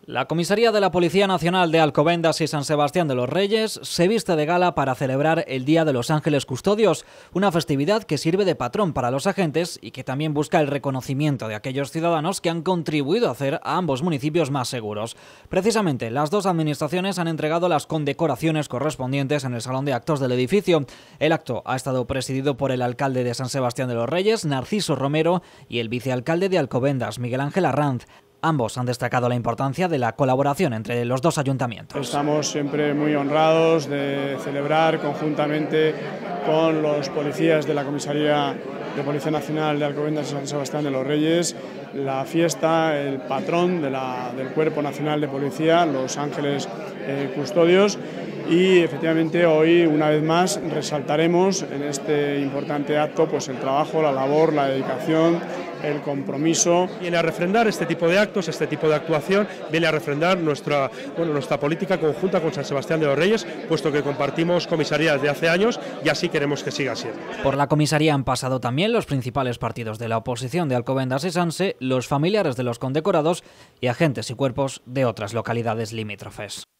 La comisaría de la Policía Nacional de Alcobendas y San Sebastián de los Reyes se viste de gala para celebrar el Día de los Ángeles Custodios, una festividad que sirve de patrón para los agentes y que también busca el reconocimiento de aquellos ciudadanos que han contribuido a hacer a ambos municipios más seguros. Precisamente, las dos administraciones han entregado las condecoraciones correspondientes en el salón de actos del edificio. El acto ha estado presidido por el alcalde de San Sebastián de los Reyes, Narciso Romero, y el vicealcalde de Alcobendas, Miguel Ángel Arranz. Ambos han destacado la importancia de la colaboración entre los dos ayuntamientos. Estamos siempre muy honrados de celebrar conjuntamente con los policías de la Comisaría de Policía Nacional de Alcobendas y San Sebastián de los Reyes la fiesta, el patrón del Cuerpo Nacional de Policía, los Ángeles Custodios, y efectivamente hoy una vez más resaltaremos en este importante acto pues el trabajo, la labor, la dedicación, el compromiso. Viene a refrendar este tipo de actos, este tipo de actuación, viene a refrendar nuestra política conjunta con San Sebastián de los Reyes, puesto que compartimos comisarías de hace años y así queremos que siga siendo. Por la comisaría han pasado también los principales partidos de la oposición de Alcobendas y Sanse, los familiares de los condecorados y agentes y cuerpos de otras localidades limítrofes.